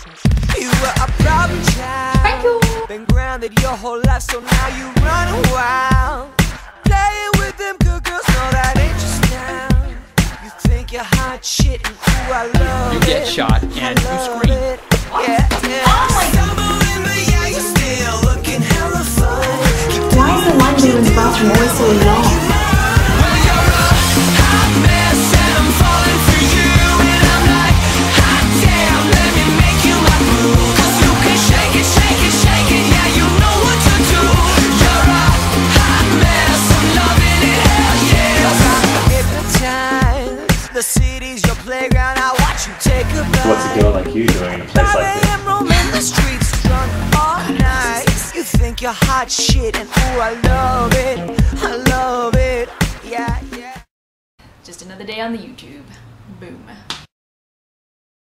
You were a problem child, been grounded your whole life, so now you run wild. Playing with them good girls, no, that ain't your style. You think you're hot shit, and ooh, I love it. You get shot and you scream. Yeah, yeah. Oh my God. Yeah, you're still looking hella fun. Why is the line between the bathroom always so long? The city's your playground, I watch you take a bite. What's a girl like you doing in a place like this? Roaming the streets drunk all night. You think you're hot shit, and ooh, I love it. I love it. Yeah, yeah. Just another day on the YouTube. Boom.